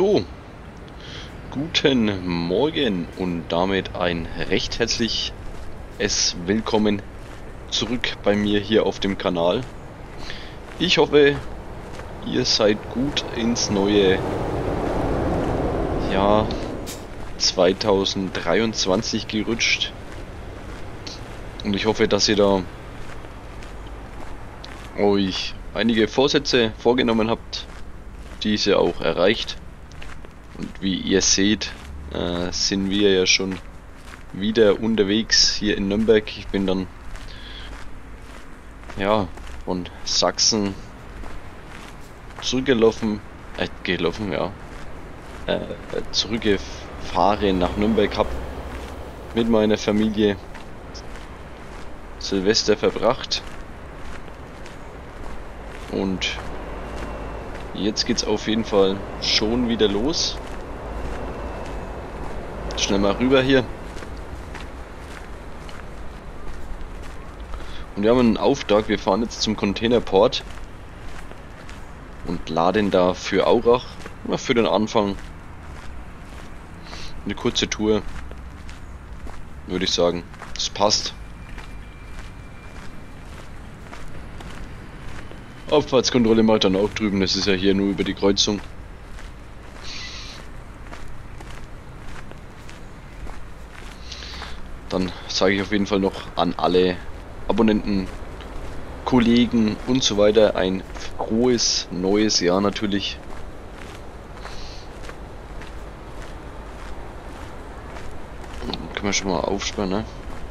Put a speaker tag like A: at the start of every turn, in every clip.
A: So, guten Morgen und damit ein recht herzliches Willkommen zurück bei mir hier auf dem Kanal. Ich hoffe, ihr seid gut ins neue Jahr 2023 gerutscht und ich hoffe, dass ihr da euch einige Vorsätze vorgenommen habt, diese auch erreicht. Und wie ihr seht, sind wir ja schon wieder unterwegs hier in Nürnberg. Ich bin dann von Sachsen zurückgelaufen, zurückgefahren nach Nürnberg, hab mit meiner Familie Silvester verbracht und jetzt geht's auf jeden Fall schon wieder los. Schnell mal rüber hier. Und wir haben einen Auftrag. Wir fahren jetzt zum Containerport und laden da für Aurach, für den Anfang, eine kurze Tour. Würde ich sagen, das passt. Abfahrtskontrolle macht dann auch drüben, das ist ja hier nur über die Kreuzung. Dann sage ich auf jeden Fall noch an alle Abonnenten, Kollegen und so weiter ein frohes neues Jahr natürlich. Können wir schon mal aufsperren, ne?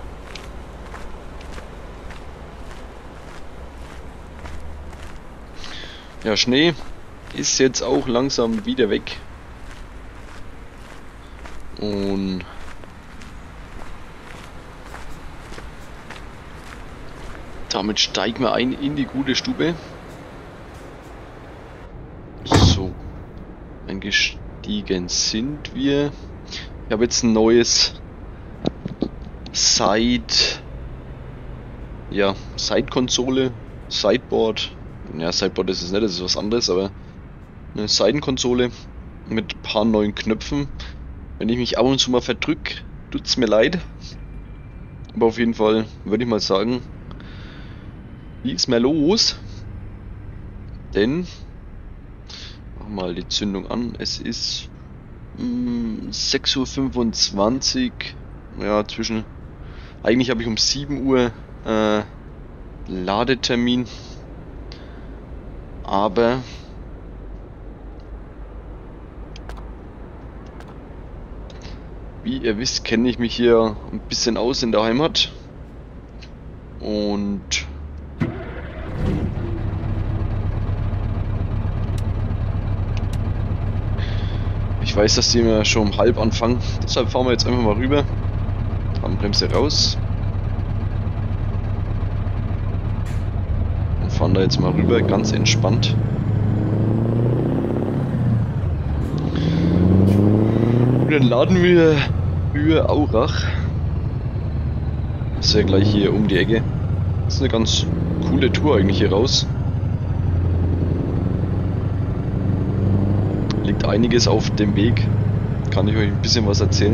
A: Ja, Schnee ist jetzt auch langsam wieder weg. Und damit steigen wir ein in die gute Stube. So, eingestiegen sind wir. Ich habe jetzt ein neues Side-Konsole, Sideboard. Ja, Sideboard ist es nicht, das ist was anderes, aber eine Seitenkonsole mit ein paar neuen Knöpfen. Wenn ich mich ab und zu mal verdrück, tut's mir leid. Aber auf jeden Fall würde ich mal sagen, wie ist mehr los? Denn, machen wir mal die Zündung an, es ist 6:25 Uhr, ja eigentlich habe ich um 7 Uhr Ladetermin, aber wie ihr wisst, kenne ich mich hier ein bisschen aus in der Heimat und ich weiß, dass die immer schon um halb anfangen, deshalb fahren wir jetzt einfach mal rüber. Handbremse raus. Und fahren da jetzt mal rüber, ganz entspannt. Und dann laden wir für Aurach. Das ist ja gleich hier um die Ecke. Das ist eine ganz coole Tour eigentlich hier raus. Liegt einiges auf dem Weg. Kann ich euch ein bisschen was erzählen.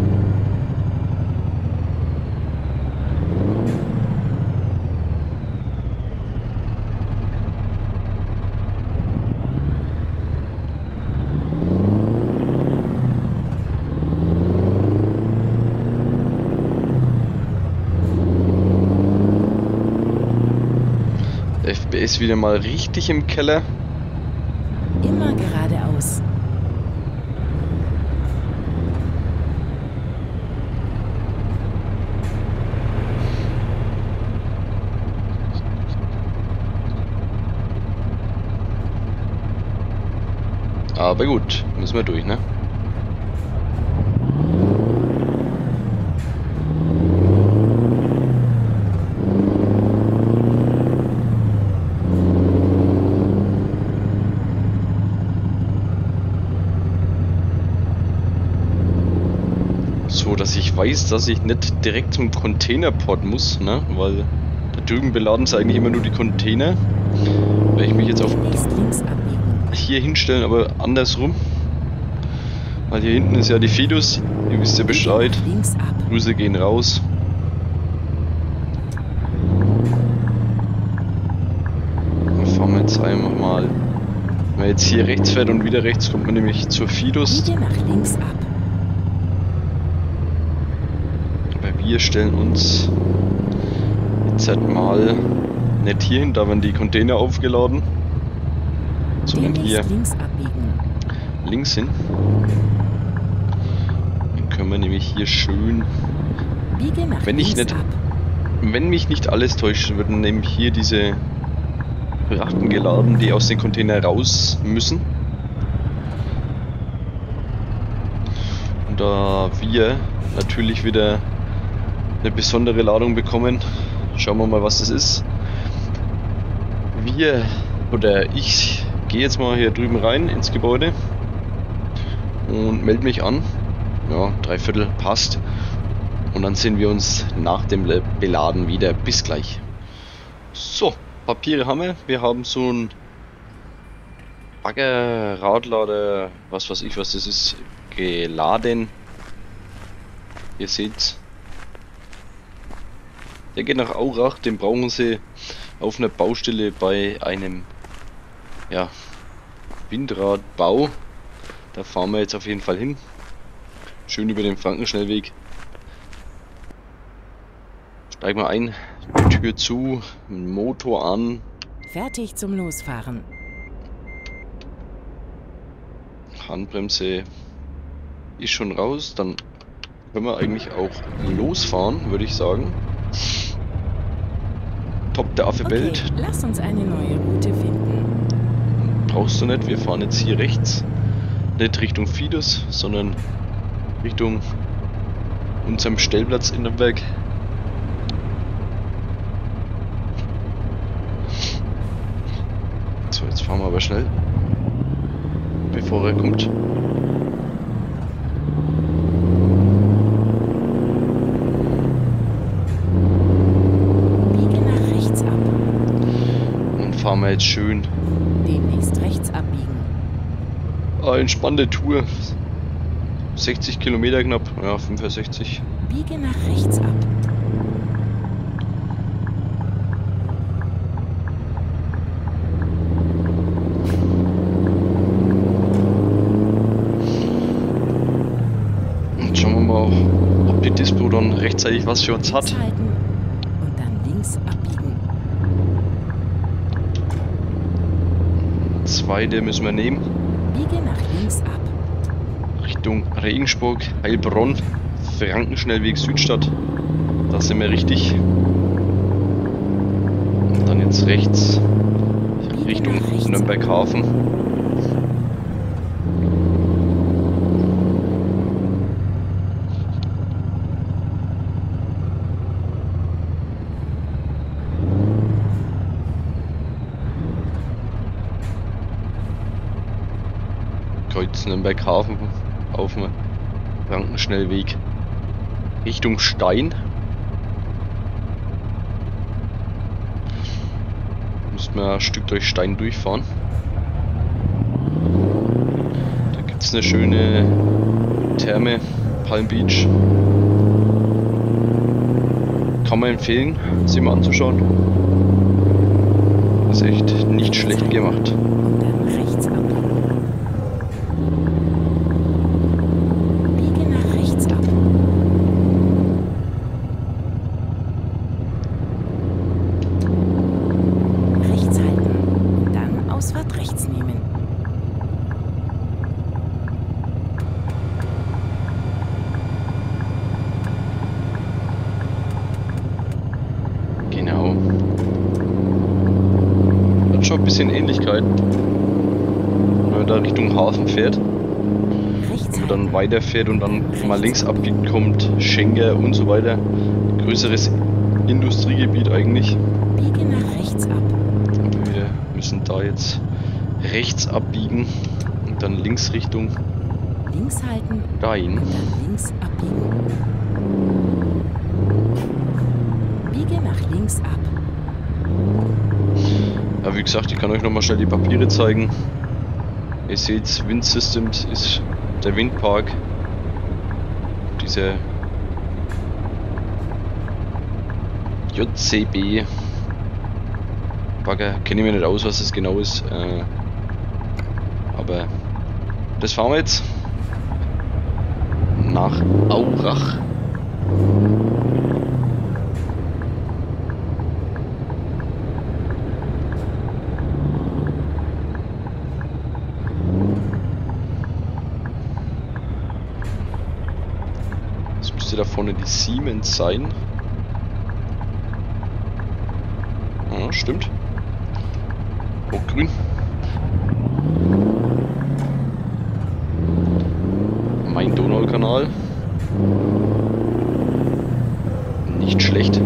A: Der FPS wieder mal richtig im Keller.
B: Immer geradeaus.
A: Aber gut, müssen wir durch, ne? So, dass ich weiß, dass ich nicht direkt zum Containerport muss, ne? Weil da drüben beladen sie eigentlich immer nur die Container. Wenn ich mich jetzt auf hier hinstellen, aber andersrum. Weil hier hinten ist ja die Fidus, ihr wisst ja Bescheid.
B: Links ab.
A: Grüße gehen raus. Dann fahren wir jetzt einfach mal. Wenn man jetzt hier rechts fährt und wieder rechts, kommt man nämlich zur Fidus.
B: Biege nach links ab.
A: Weil wir stellen uns jetzt halt mal nicht hier hin, da werden die Container aufgeladen, sondern hier
B: Links abbiegen.
A: links hin. Dann können wir nämlich hier schön,
B: Biege nach
A: wenn ich
B: links
A: nicht,
B: ab.
A: wenn mich nicht alles täuscht, werden nämlich hier diese Frachten geladen, die aus den Container raus müssen. Und da wir natürlich wieder eine besondere Ladung bekommen, schauen wir mal, was das ist. Ich gehe jetzt mal hier drüben rein ins Gebäude und melde mich an. Ja, 3/4 passt. Und dann sehen wir uns nach dem Beladen wieder. Bis gleich. So, Papiere haben wir. Wir haben so ein Bagger, Radlader, was weiß ich, was das ist, geladen. Ihr seht's. Der geht nach Aurach, den brauchen sie auf einer Baustelle bei einem, ja, Windradbau. Da fahren wir jetzt auf jeden Fall hin. Schön über den Frankenschnellweg. Steigen wir ein, die Tür zu, Motor an.
B: Fertig zum Losfahren.
A: Handbremse ist schon raus, dann können wir eigentlich auch losfahren, würde ich sagen. Top der Affe Welt.
B: Okay, lass uns eine neue Route finden.
A: Brauchst du nicht, wir fahren jetzt hier rechts. Nicht Richtung Fidus, sondern Richtung unserem Stellplatz in Nürnberg. So, jetzt fahren wir aber schnell, bevor er kommt.
B: Biege nach rechts ab.
A: Und fahren wir jetzt schön.
B: Demnächst rechts abbiegen.
A: Entspannte Tour. 60 Kilometer knapp, ja 65.
B: Biege nach rechts ab.
A: Und schauen wir mal, ob die Dispo dann rechtzeitig was für uns hat.
B: Links halten und dann links abbiegen.
A: Zweite müssen wir nehmen.
B: Biege nach links ab.
A: Richtung Regensburg, Heilbronn, Frankenschnellweg Südstadt. Da sind wir richtig. Und dann jetzt rechts Richtung Nürnberg Hafen. Kreuz Nürnberg Hafen auf dem Frankenschnellweg Richtung Stein. Müssen wir ein Stück durch Stein durchfahren. Da gibt es eine schöne Therme, Palm Beach. Kann man empfehlen, sie mal anzuschauen. Das ist echt nicht schlecht gemacht.
B: Und dann rechts ab. Biege nach rechts ab. Rechts halten und dann Ausfahrt rechts nehmen.
A: Genau. Hat schon ein bisschen Ähnlichkeit. Wenn man da Richtung Hafen fährt,
B: Rechts
A: wenn man dann
B: halten.
A: weiterfährt und dann mal links abbiegt, kommt Schenker und so weiter. Größeres Industriegebiet eigentlich.
B: Biege nach rechts ab.
A: Wir müssen da jetzt rechts abbiegen und dann links Richtung
B: Links halten
A: dahin.
B: und dann links abbiegen. Biege nach links ab.
A: Ja, wie gesagt, ich kann euch nochmal schnell die Papiere zeigen. Ihr seht, Wind Systems ist Der Windpark. Diese JCB Bagger. Kenne ich mir nicht aus, was das genau ist. Aber das fahren wir jetzt nach Aurach. Das müsste da vorne die Siemens sein. Ja, stimmt. Grün. Main-Donau-Kanal. Nicht schlecht.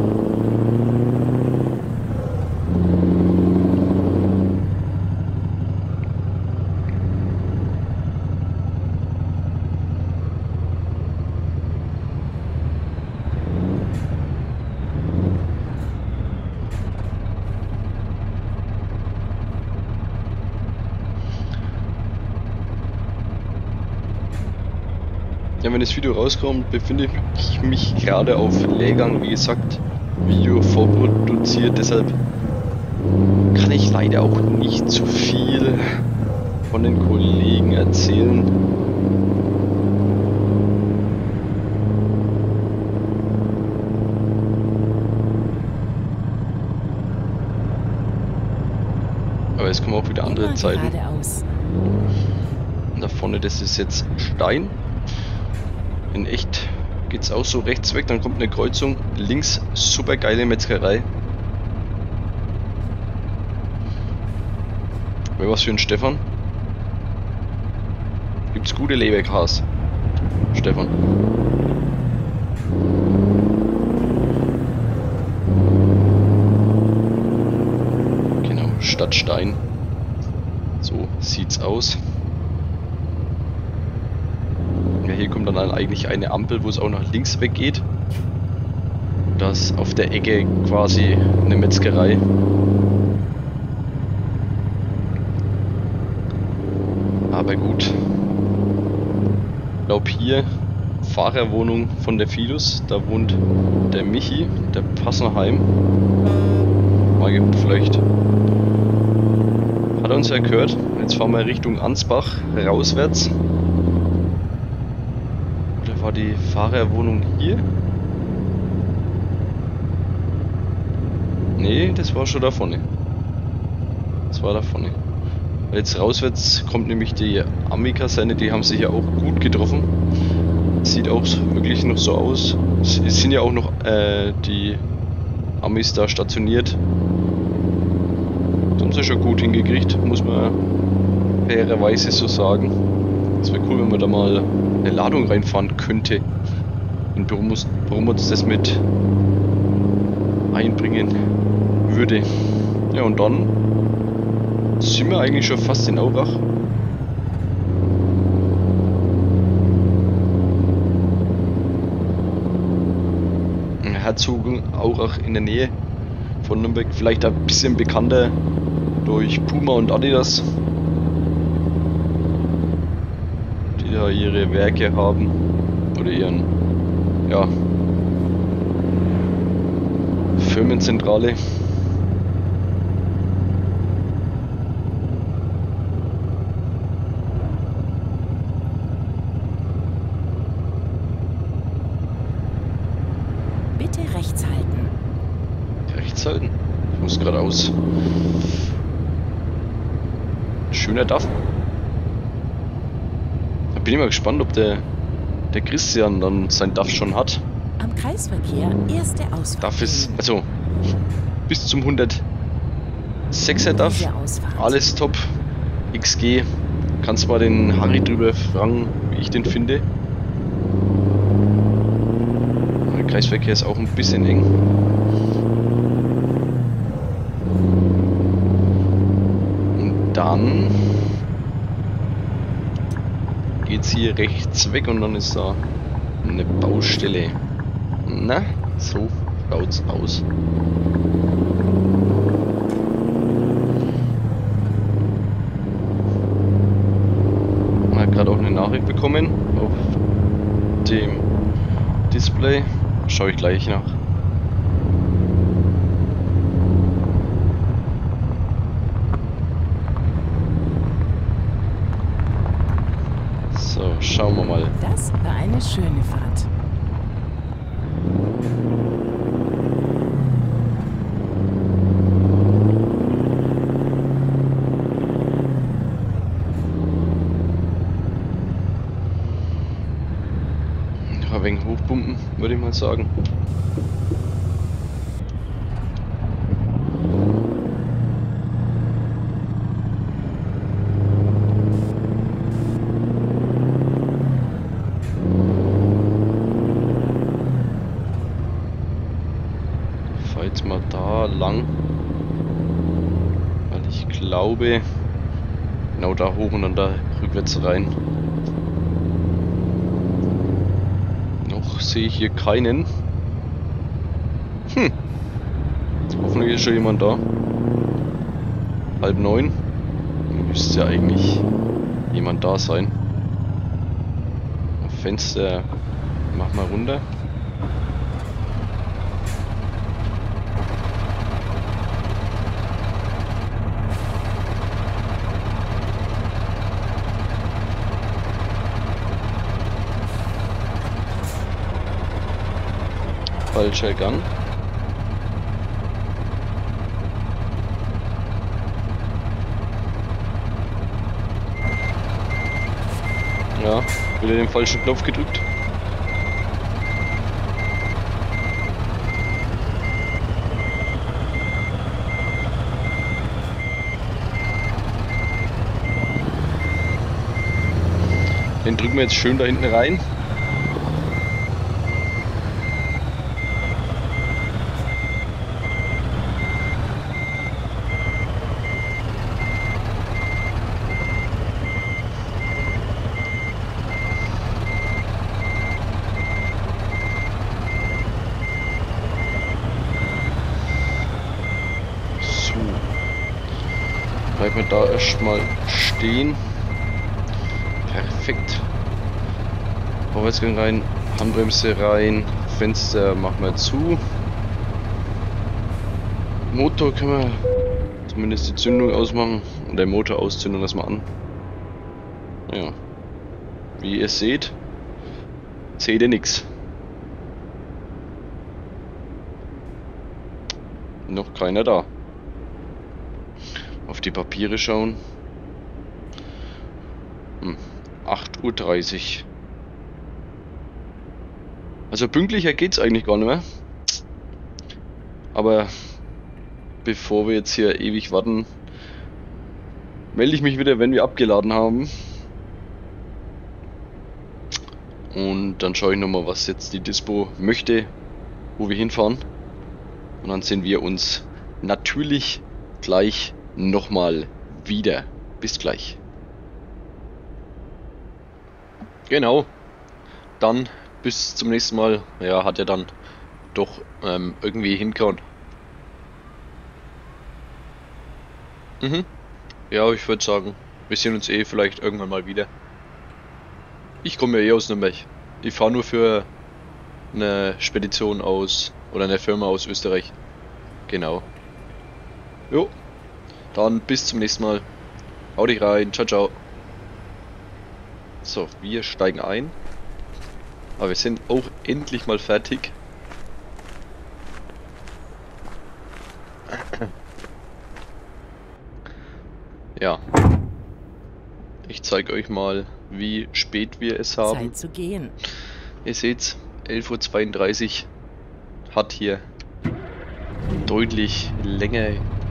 A: Ja, wenn das Video rauskommt, befinde ich mich gerade auf Lehrgang, wie gesagt, Video vorproduziert, deshalb kann ich leider auch nicht zu viel von den Kollegen erzählen. Aber es kommen auch wieder andere Zeiten. Und da vorne, das ist jetzt Stein. In echt geht es auch so rechts weg, dann kommt eine Kreuzung, links super geile Metzgerei. Wäre was für einen Stefan. Gibt's gute Leberkas, Stefan. Genau, Stadtstein. So sieht's aus. Ja, hier kommt dann eigentlich eine Ampel, wo es auch nach links weggeht. Da ist auf der Ecke quasi eine Metzgerei. Aber gut. Ich glaube hier Fahrerwohnung von der Fidus. Da wohnt der Michi, der Passenheim. Mal geguckt, vielleicht hat er uns ja gehört. Jetzt fahren wir Richtung Ansbach, rauswärts. War die Fahrerwohnung hier? Nee, das war schon da vorne. Das war da vorne. Jetzt rauswärts kommt nämlich die Ami-Kaserne, die haben sich ja auch gut getroffen. Sieht auch wirklich noch so aus. Es sind ja auch noch die Amis da stationiert. Das haben sie schon gut hingekriegt, muss man fairerweise so sagen. Es wäre cool, wenn man da mal eine Ladung reinfahren könnte. Und warum uns das mit einbringen würde. Ja, und dann sind wir eigentlich schon fast in Aurach. Herzogenaurach in der Nähe von Nürnberg. Vielleicht ein bisschen bekannter durch Puma und Adidas, die da ihre Werke haben oder ihren, ja, Firmenzentrale.
B: Bitte rechts halten.
A: Rechts halten? Ich muss geradeaus. Schöner DAF. Da bin ich mal gespannt, ob der Christian dann sein DAF schon hat.
B: Am Kreisverkehr erste Ausfahrt.
A: DAF ist, also bis zum 106er DAF, alles top. XG, kannst mal den Harry drüber fragen, wie ich den finde. Der Kreisverkehr ist auch ein bisschen eng. Und dann geht's hier rechts weg und dann ist da eine Baustelle. Na, so schaut's aus. Gerade auch eine Nachricht bekommen auf dem Display. Schaue ich gleich nach. So, schauen wir mal.
B: Das war eine schöne Fahrt.
A: Ein wenig hochpumpen, würde ich mal sagen. Ich fahre jetzt mal da lang, weil ich glaube, genau da hoch und dann da rückwärts rein. Noch sehe ich hier keinen. Hoffentlich ist schon jemand da. 8:30. Müsste ja eigentlich jemand da sein. Fenster, mach mal runter. Falscher Gang. Ja, wieder den falschen Knopf gedrückt. Den drücken wir jetzt schön da hinten rein. Bleiben wir da erstmal stehen. Perfekt. Vorwärtsgang rein, Handbremse rein, Fenster machen wir zu. Motor können wir zumindest die Zündung ausmachen und den Motor auszünden, lassen wir an. Ja. Wie ihr seht, seht ihr nichts. Noch keiner da. Auf die Papiere schauen. 8:30 Uhr. Also pünktlicher geht's eigentlich gar nicht mehr. Aber bevor wir jetzt hier ewig warten, melde ich mich wieder, wenn wir abgeladen haben. Und dann schaue ich nochmal, was jetzt die Dispo möchte, wo wir hinfahren. Und dann sehen wir uns natürlich gleich nochmal wieder. Bis gleich. Genau. Dann bis zum nächsten Mal. Ja, hat er dann doch irgendwie hingehauen. Ja, ich würde sagen, wir sehen uns vielleicht irgendwann mal wieder. Ich komme ja aus Nürnberg. Ich fahre nur für eine Spedition aus oder eine Firma aus Österreich. Genau. Jo. Dann bis zum nächsten Mal. Hau dich rein. Ciao, ciao. So, wir steigen ein. Aber wir sind auch endlich mal fertig. Ja. Ich zeige euch mal, wie spät wir es haben.
B: Zeit zu gehen.
A: Ihr seht's, 11:32 Uhr. Hat hier deutlich länger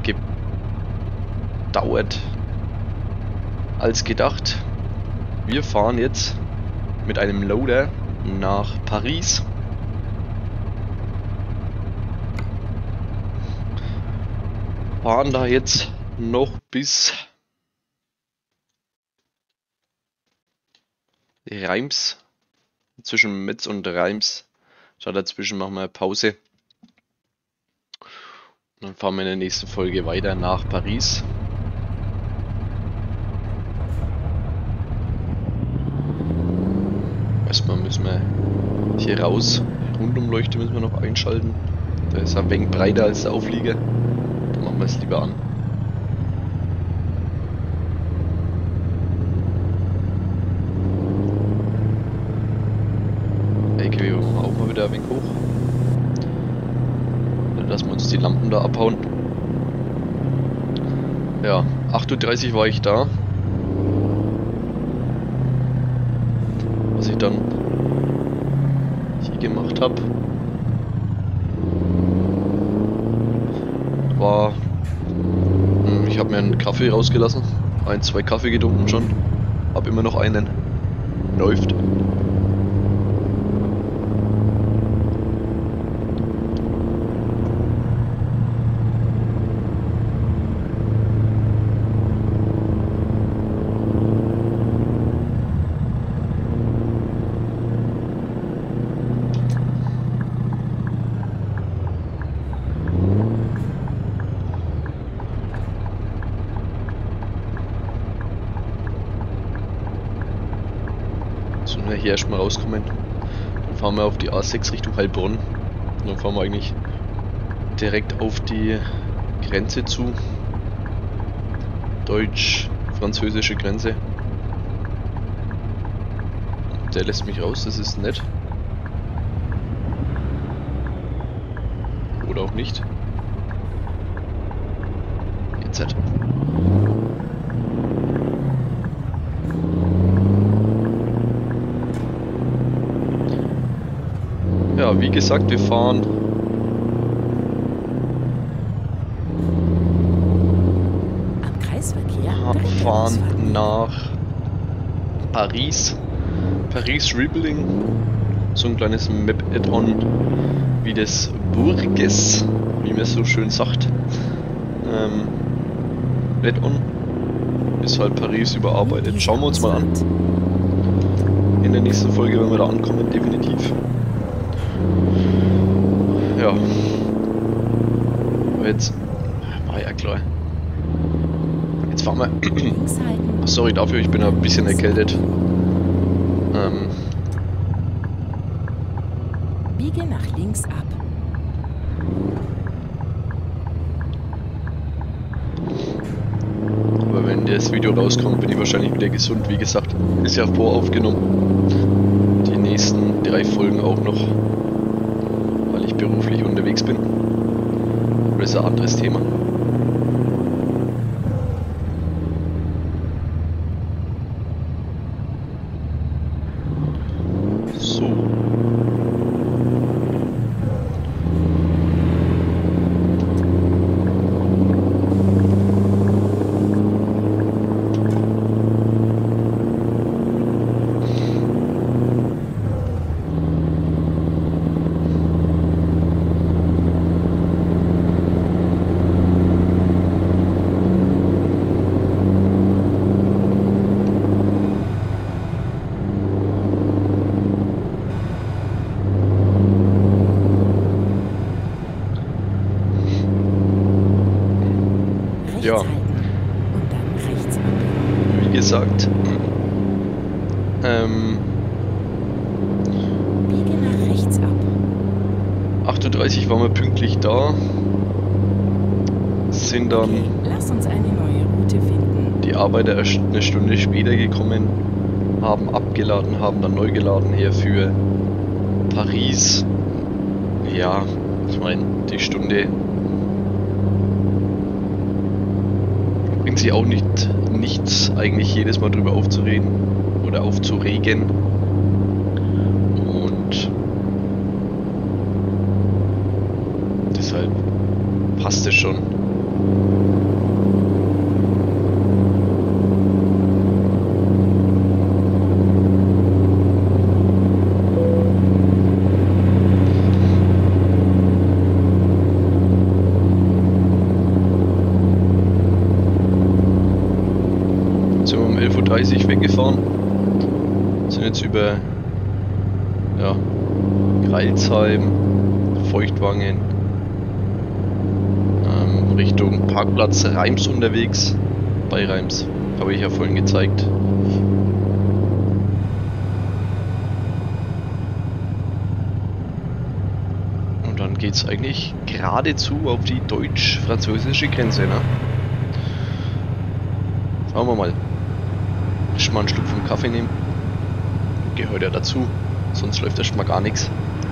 A: gedauert als gedacht. Wir fahren jetzt mit einem Loader nach Paris. Fahren da jetzt noch bis Reims. Zwischen Metz und Reims. Schau, dazwischen machen wir Pause. Dann fahren wir in der nächsten Folge weiter nach Paris. Hier raus. Rundumleuchte müssen wir noch einschalten. Der ist ein wenig breiter als der Auflieger. Da machen wir es lieber an. LKW machen wir auch mal wieder ein wenig hoch. Dann lassen wir uns die Lampen da abhauen. Ja, 8:30 Uhr war ich da. Was ich dann hier gemacht habe, war, ich habe mir einen Kaffee rausgelassen, 1, 2 Kaffee getrunken schon, habe immer noch einen, läuft. So, hier erstmal rauskommen. Dann fahren wir auf die A6 Richtung Heilbronn. Und dann fahren wir eigentlich direkt auf die Grenze zu. Deutsch-französische Grenze. Der lässt mich raus, das ist nett. Oder auch nicht. Jetzt. Ja, wie gesagt, wir fahren
B: Am Kreisverkehr
A: nach Paris. Paris Rebuilding. So ein kleines Map-Add-on wie des Burges, wie man so schön sagt. Add-on ist halt Paris überarbeitet. Schauen wir uns mal an. In der nächsten Folge, wenn wir da ankommen, definitiv. Ja. Aber jetzt war ja klar. Jetzt fahren wir. Sorry dafür, ich bin ein bisschen erkältet.
B: Biege nach links ab.
A: Aber wenn das Video rauskommt, bin ich wahrscheinlich wieder gesund. Wie gesagt, ist ja voraufgenommen. Die nächsten 3 Folgen auch noch, weil ich beruflich unterwegs bin. Aber das ist ein anderes Thema. So. Ja,
B: Und dann rechts ab.
A: wie gesagt,
B: Biege nach rechts ab.
A: 8:30 Uhr waren wir pünktlich da, sind dann
B: Okay, lass uns eine neue Route finden.
A: die Arbeiter erst eine Stunde später gekommen, haben abgeladen, haben dann neu geladen hier für Paris. Ja, ich meine, die Stunde bringt sich auch nichts eigentlich jedes Mal drüber aufzureden oder aufzuregen. Und deshalb passt es schon. Sind wir um 11:30 Uhr weggefahren, sind jetzt über Greilsheim, Feuchtwangen, Richtung Parkplatz Reims unterwegs, bei Reims, habe ich ja vorhin gezeigt. jetzt eigentlich geradezu auf die deutsch-französische Grenze, ne? Schauen wir mal. Ich mal einen Schluck vom Kaffee nehmen. Gehört ja dazu, sonst läuft erst mal gar nichts.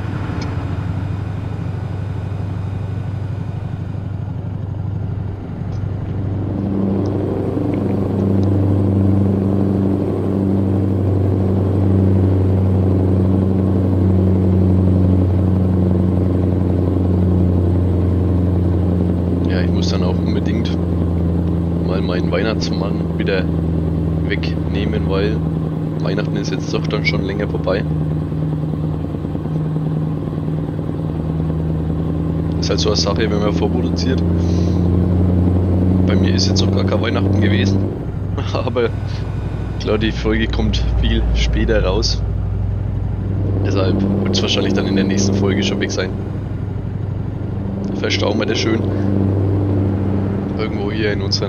A: Ja, ich muss dann auch unbedingt mal meinen Weihnachtsmann wieder wegnehmen, weil Weihnachten ist jetzt doch dann schon länger vorbei. Ist halt so eine Sache, wenn man vorproduziert. Bei mir ist jetzt noch gar kein Weihnachten gewesen, aber klar, die Folge kommt viel später raus. Deshalb wird es wahrscheinlich dann in der nächsten Folge schon weg sein. Verstauen wir das schön. Irgendwo hier in unseren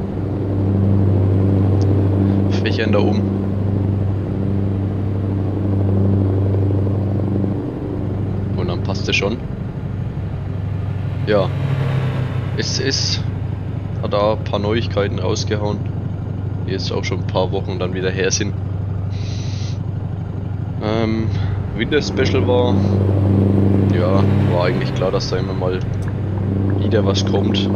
A: Fächern da oben. Und dann passt es schon. Ja. Es hat da ein paar Neuigkeiten rausgehauen, die jetzt auch schon ein paar Wochen dann wieder her sind. Winter Special war eigentlich klar, dass da immer mal wieder was kommt.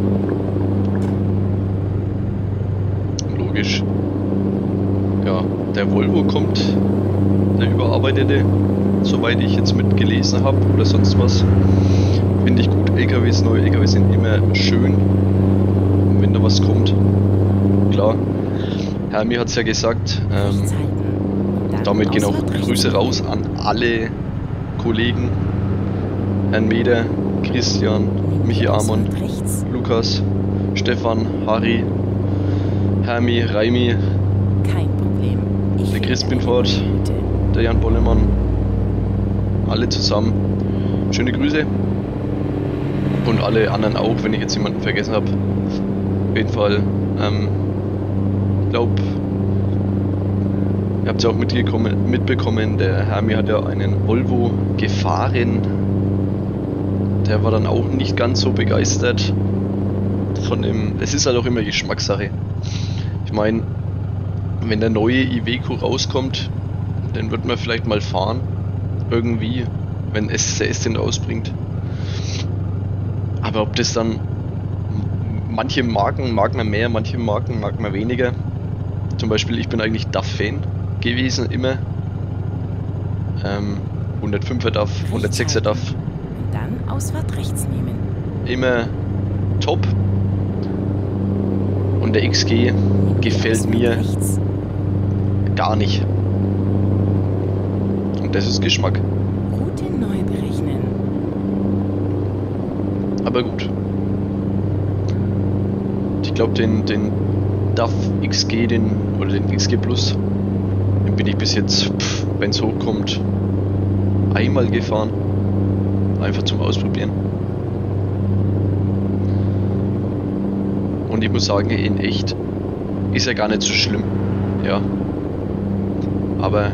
A: Logisch. Ja, der Volvo kommt, der überarbeitete, soweit ich jetzt mitgelesen habe oder sonst was. Finde ich gut. LKWs, neue LKWs sind immer schön, wenn da was kommt. Klar. Hermi hat es ja gesagt. Damit gehen auch Grüße raus an alle Kollegen. Herrn Meder, Christian, Michi Amon, Lukas, Stefan, Harry, Hermi, Raimi,
B: Kein Problem.
A: der Chris Binford, der Jan Bollemann, alle zusammen. Schöne Grüße. Und alle anderen auch, wenn ich jetzt jemanden vergessen habe. Auf jeden Fall, ich glaube, ihr habt es ja auch mitbekommen, der Hermi hat ja einen Volvo gefahren. Der war dann auch nicht ganz so begeistert von dem. Es ist halt auch immer Geschmackssache. Ich meine, wenn der neue Iveco rauskommt, dann wird man vielleicht mal fahren. Irgendwie, wenn SCS den rausbringt. Aber ob das dann, manche Marken mag man mehr, manche Marken mag man weniger. Zum Beispiel, ich bin eigentlich DAF-Fan gewesen, immer. 105er DAF, 106er DAF.
B: Und dann Ausfahrt rechts nehmen.
A: Immer top. Und der XG gefällt mir gar nicht. Und das ist Geschmack.
B: Route neu berechnen.
A: Aber gut. Ich glaube, den DAF XG, oder den XG Plus, den bin ich bis jetzt, wenn es hochkommt, einmal gefahren. Einfach zum Ausprobieren. Und ich muss sagen, in echt ist er gar nicht so schlimm. Ja. Aber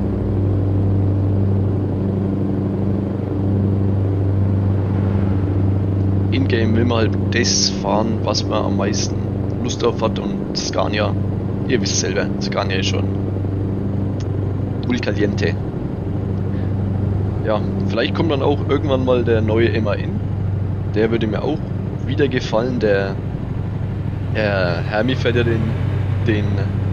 A: in-game will man halt das fahren, was man am meisten Lust auf hat, und Scania, ihr wisst selber, Scania ist schon muy caliente. Ja, vielleicht kommt dann auch irgendwann mal der neue MAN. Der würde mir auch wieder gefallen. Der Hermi fährt ja den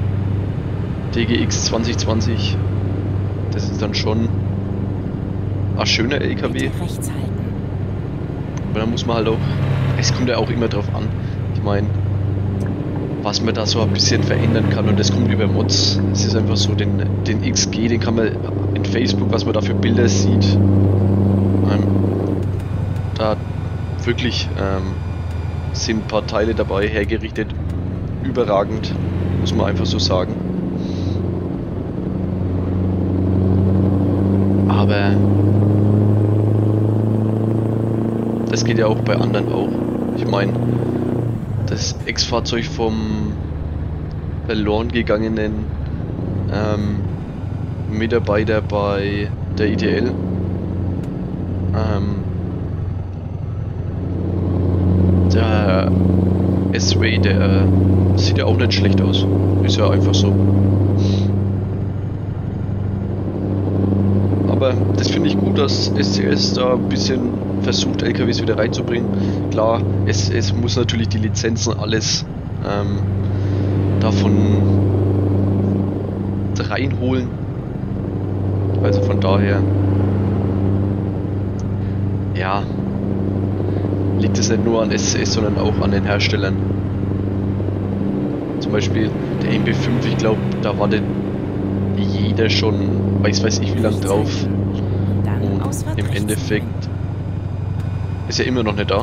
A: DGX 2020. Das ist dann schon ein schöner LKW.
B: Rechts halten.
A: Aber da muss man halt auch, es kommt ja auch immer drauf an. Ich meine, was man da so ein bisschen verändern kann, und das kommt über Mods. Es ist einfach so, den XG, den kann man in Facebook, was man da für Bilder sieht, da wirklich sind ein paar Teile dabei hergerichtet, überragend, muss man einfach so sagen. Aber das geht ja auch bei anderen auch. Ich meine, das Ex-Fahrzeug vom verloren gegangenen Mitarbeiter bei der ITL, Der S-Way, der sieht ja auch nicht schlecht aus. Ist ja einfach so. Aber das finde ich gut, dass SCS da ein bisschen versucht, LKWs wieder reinzubringen. Klar, es muss natürlich die Lizenzen alles davon reinholen. Also von daher, ja, liegt es nicht nur an SCS, sondern auch an den Herstellern. Zum Beispiel der MB5, ich glaube, da wartet jeder schon, weiß ich wie lange drauf. Und im Endeffekt ist er immer noch nicht da.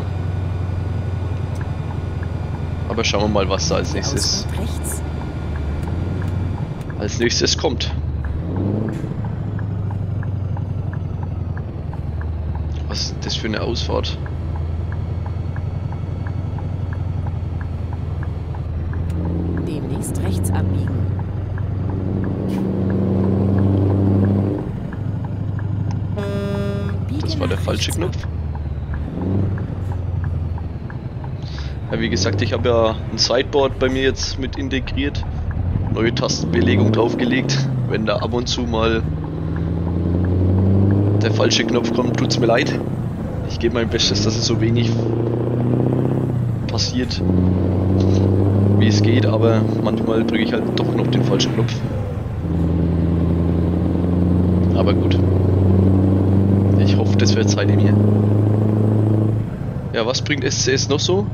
A: Aber schauen wir mal, was da als nächstes kommt. Was ist das für eine Ausfahrt?
B: Demnächst rechts abbiegen.
A: Das war der falsche Knopf. Ja, wie gesagt, ich habe ja ein Sideboard bei mir jetzt mit integriert. Neue Tastenbelegung draufgelegt. Wenn da ab und zu mal der falsche Knopf kommt, tut's mir leid. Ich gebe mein Bestes, dass es so wenig passiert, wie es geht, aber manchmal drücke ich halt doch noch den falschen Knopf. Aber gut. Ich hoffe, das wird Zeit in mir. Ja, was bringt SCS noch so?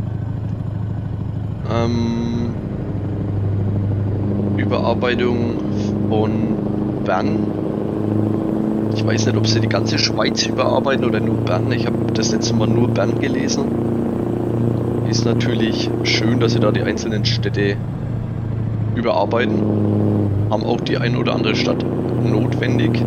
A: Überarbeitung von Bern. Ich weiß nicht, ob sie die ganze Schweiz überarbeiten oder nur Bern. Ich habe das letzte Mal nur Bern gelesen. Ist natürlich schön, dass sie da die einzelnen Städte überarbeiten. Haben auch die ein oder andere Stadt notwendig.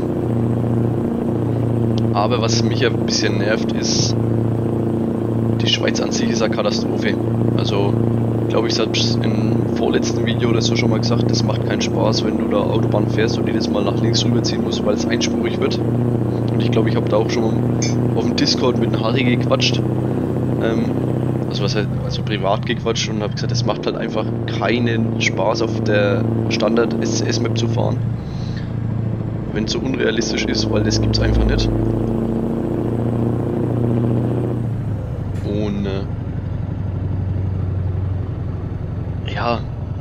A: Aber was mich ein bisschen nervt, ist, die Schweiz an sich ist eine Katastrophe. Also, glaube ich, selbst im vorletzten Video oder so schon mal gesagt, das macht keinen Spaß, wenn du da Autobahn fährst und jedes Mal nach links rüberziehen musst, weil es einspurig wird. Und ich glaube, ich habe da auch schon mal auf dem Discord mit dem Harry gequatscht. Also privat gequatscht und habe gesagt, es macht halt einfach keinen Spaß, auf der Standard SCS-Map zu fahren. Wenn es so unrealistisch ist, weil das gibt es einfach nicht. Und ja,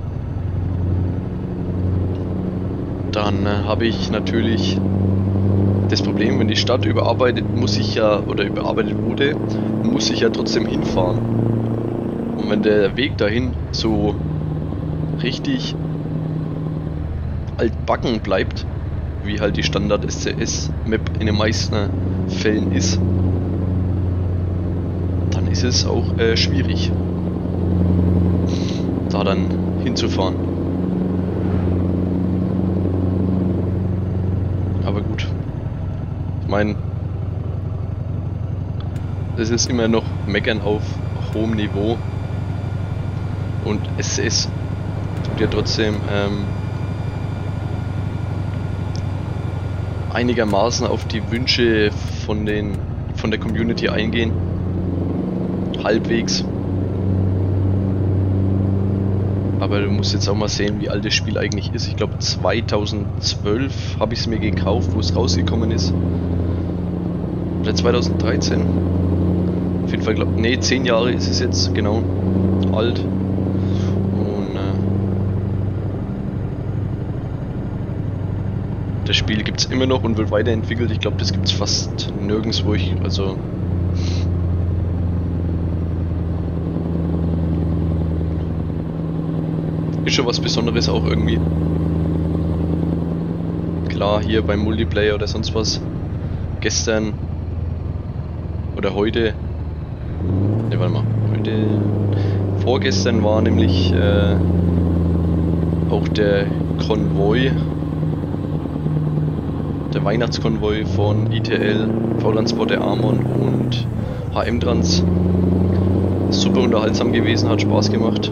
A: dann habe ich natürlich das Problem, wenn die Stadt überarbeitet überarbeitet wurde, muss ich ja trotzdem hinfahren. Und wenn der Weg dahin so richtig altbacken bleibt, wie halt die Standard SCS-Map in den meisten Fällen ist, dann ist es auch schwierig, da dann hinzufahren. Aber gut. Ich meine, das ist immer noch Meckern auf hohem Niveau. Und SCS tut ja trotzdem einigermaßen auf die Wünsche von der Community eingehen. Halbwegs. Aber du musst jetzt auch mal sehen, wie alt das Spiel eigentlich ist. Ich glaube 2012 habe ich es mir gekauft, wo es rausgekommen ist. Oder 2013. Auf jeden Fall, 10 Jahre ist es jetzt, genau. Alt. Und das Spiel gibt es immer noch und wird weiterentwickelt. Ich glaube, das gibt es fast nirgends, wo ich, also... Ist schon was Besonderes auch irgendwie. Klar, hier beim Multiplayer oder sonst was. Gestern oder heute. Ne, warte mal. Vorgestern war nämlich auch der Konvoi. Der Weihnachtskonvoi von ITL, V-Transporter Amon und HM-Trans. Super unterhaltsam gewesen, hat Spaß gemacht.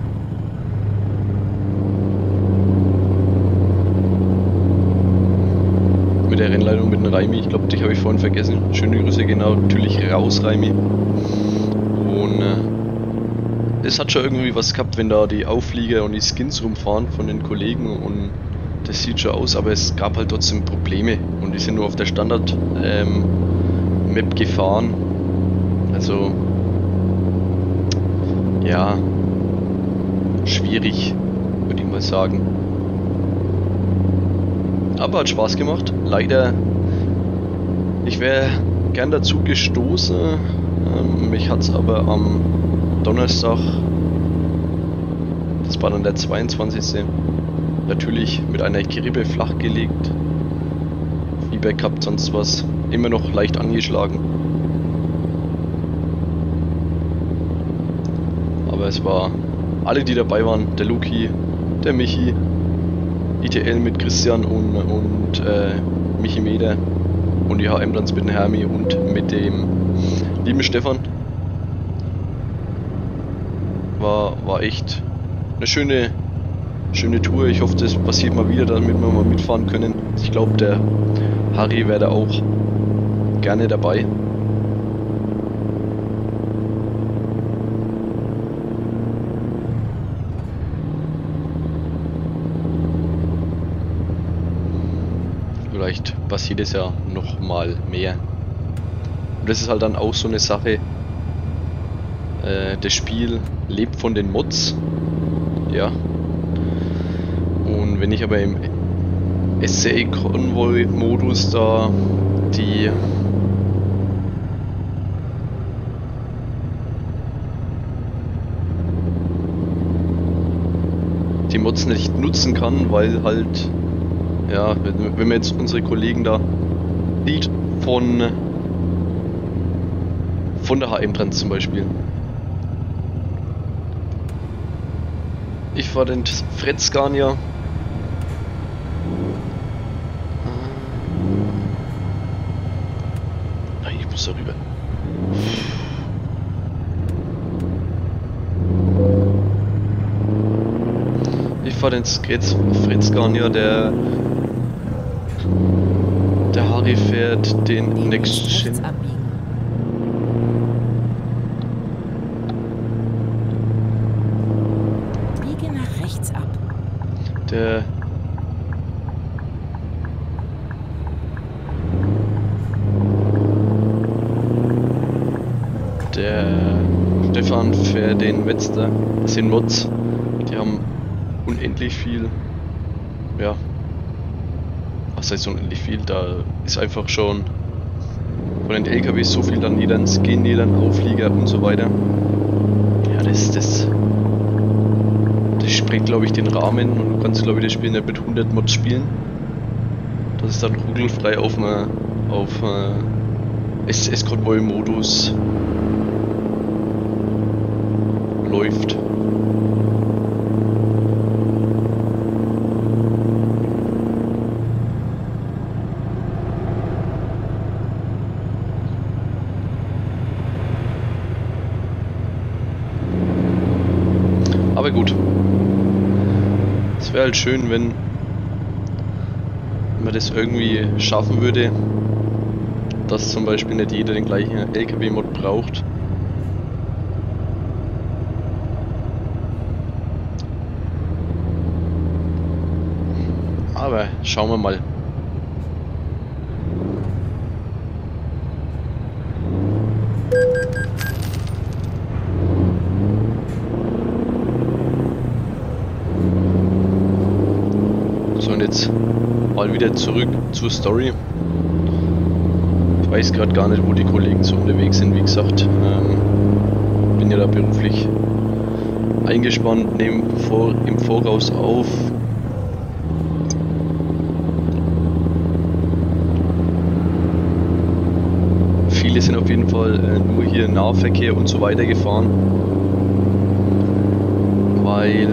A: Mit der Rennleitung mit dem Raimi, ich glaube, dich habe ich vorhin vergessen. Schöne Grüße, genau, natürlich raus, Raimi. Und Und es hat schon irgendwie was gehabt, wenn da die Auflieger und die Skins rumfahren von den Kollegen, und das sieht schon aus, aber es gab halt trotzdem Probleme und die sind nur auf der Standard Map gefahren. Also ja, schwierig, würde ich mal sagen. Aber hat Spaß gemacht. Leider, ich wäre gern dazu gestoßen. Mich hat es aber am Donnerstag, das war dann der 22. natürlich mit einer Grippe flachgelegt. Fieber gehabt, sonst was. Immer noch leicht angeschlagen. Aber es war alle, die dabei waren, der Luki, der Michi, ITL mit Christian und Michi Meder und die HM-Trans mit dem Hermi und mit dem lieben Stefan. War echt eine schöne Tour. Ich hoffe, das passiert mal wieder, damit wir mal mitfahren können. Ich glaube, der Harry wäre da auch gerne dabei. Vielleicht passiert es ja noch mal mehr. Und das ist halt dann auch so eine Sache. Das Spiel lebt von den Mods. Ja. Und wenn ich aber im SCA Convoy Modus da die Mods nicht nutzen kann, weil halt, ja, wenn man jetzt unsere Kollegen da sieht von der HM-Trans zum Beispiel. Ich fahre den Fred Scania. Ich muss da rüber. Ich fahre den Fred Scania, der Harry fährt den Next Gen.
B: Biege nach rechts ab.
A: Der Stefan fährt den Wetzlar. Das sind Mods. Die haben unendlich viel. Ja. Was heißt unendlich viel? Da ist einfach schon von den LKWs so viel an jedem Skin, jedem Auflieger und so weiter. Ja, das sprengt, glaube ich, den Rahmen, und du kannst, glaube ich, das Spiel nicht mit 100 Mods spielen. Das ist dann ruckelfrei auf SS-Konvoi-Modus läuft. Aber gut. Es wäre halt schön, wenn man das irgendwie schaffen würde, dass zum Beispiel nicht jeder den gleichen LKW-Mod braucht. Aber schauen wir mal. So, und jetzt mal wieder zurück zur Story. Ich weiß gerade gar nicht, wo die Kollegen so unterwegs sind, wie gesagt. Bin ja da beruflich eingespannt, nehme im Voraus auf. Viele sind auf jeden Fall nur hier Nahverkehr und so weiter gefahren, weil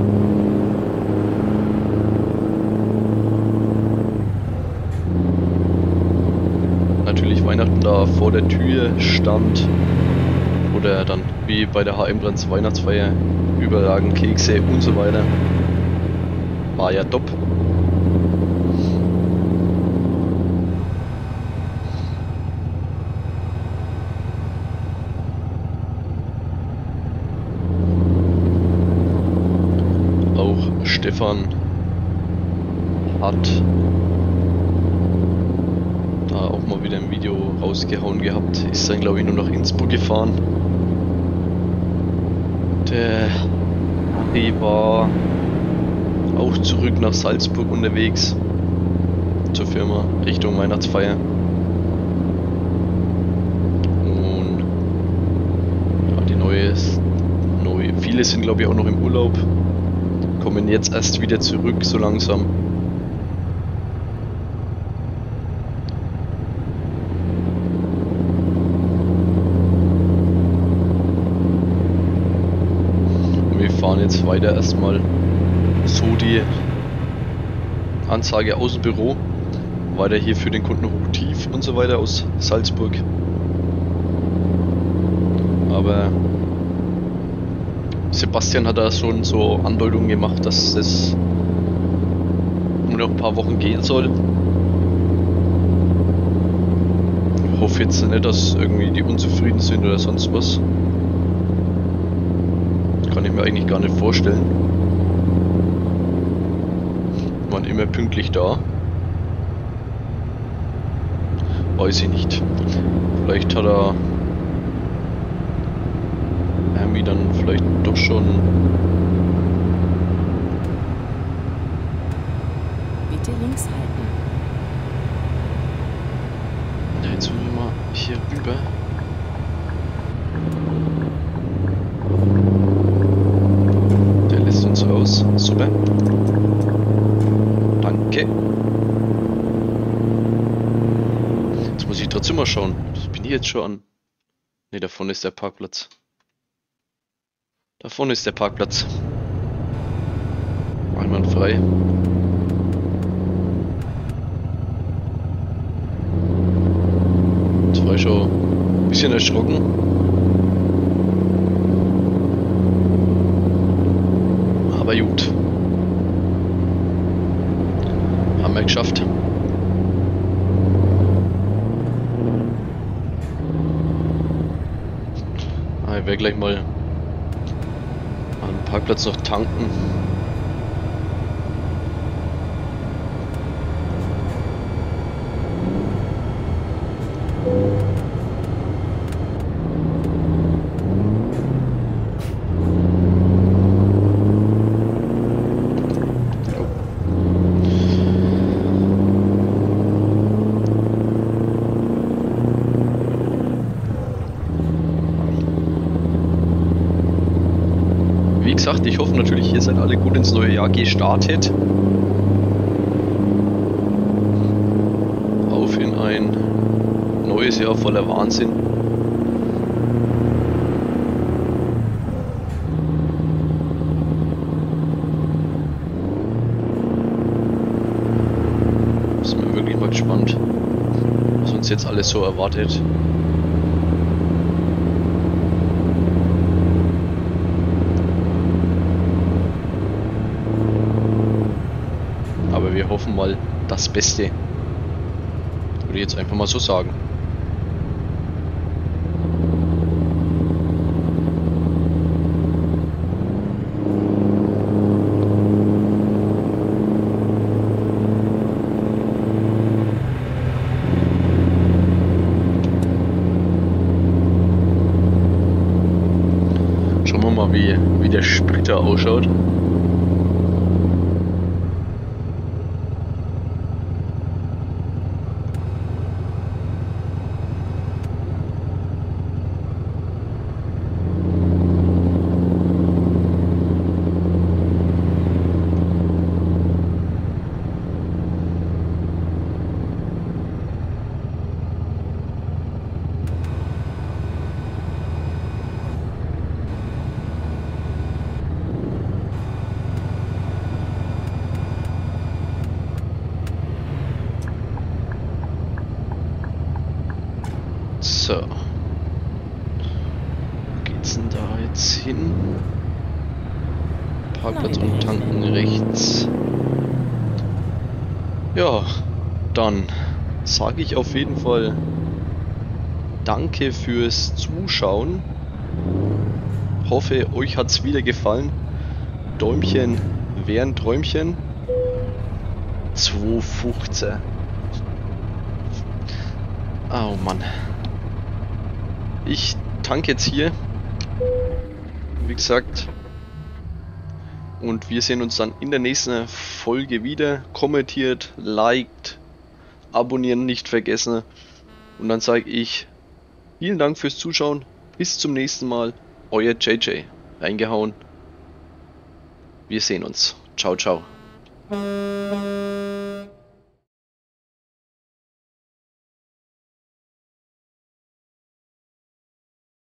A: natürlich Weihnachten da vor der Tür stand, oder dann wie bei der HM-Trans Weihnachtsfeier überragend Kekse und so weiter. War ja top. Stefan hat da auch mal wieder ein Video rausgehauen gehabt. Ist dann glaube ich nur nach Innsbruck gefahren. Der Harry war auch zurück nach Salzburg unterwegs zur Firma Richtung Weihnachtsfeier. Und ja, die neue, viele sind glaube ich auch noch im Urlaub, kommen jetzt erst wieder zurück so langsam. Und wir fahren jetzt weiter erstmal so die Ansage Außenbüro, weiter hier für den Kunden Hochtief und so weiter aus Salzburg. Aber Sebastian hat da schon so Andeutungen gemacht, dass es nur noch ein paar Wochen gehen soll. Ich hoffe jetzt nicht, dass irgendwie die unzufrieden sind oder sonst was. Kann ich mir eigentlich gar nicht vorstellen. Waren immer pünktlich da. Weiß ich nicht. Vielleicht hat er Hermi dann vielleicht doch schon.
B: Bitte links halten.
A: Ja, jetzt wollen wir mal hier rüber. Der lässt uns raus. Super. Danke. Jetzt muss ich trotzdem mal schauen. Bin ich jetzt schon an? Ne, da vorne ist der Parkplatz. Da vorne ist der Parkplatz. Einwandfrei. Jetzt war ich schon ein bisschen erschrocken. Aber gut. Haben wir geschafft. Ich werde gleich mal am Parkplatz noch tanken. Wie gesagt, ich hoffe natürlich, ihr seid alle gut ins neue Jahr gestartet. Auf in ein neues Jahr voller Wahnsinn. Sind wir wirklich mal gespannt, was uns jetzt alles so erwartet. Aber wir hoffen mal das Beste. Würde ich jetzt einfach mal so sagen. Schauen wir mal, wie der Splitter ausschaut. So. Wo geht's denn da jetzt hin? Parkplatz und tanken rechts. Ja, dann sage ich auf jeden Fall danke fürs Zuschauen. Hoffe, euch hat's wieder gefallen. Däumchen Wäre ein Träumchen. 2,15. Oh Mann. Ich tank jetzt hier. Wie gesagt. Und wir sehen uns dann in der nächsten Folge wieder. Kommentiert, liked, abonnieren nicht vergessen. Und dann sage ich vielen Dank fürs Zuschauen. Bis zum nächsten Mal. Euer JJ. Reingehauen. Wir sehen uns. Ciao, ciao.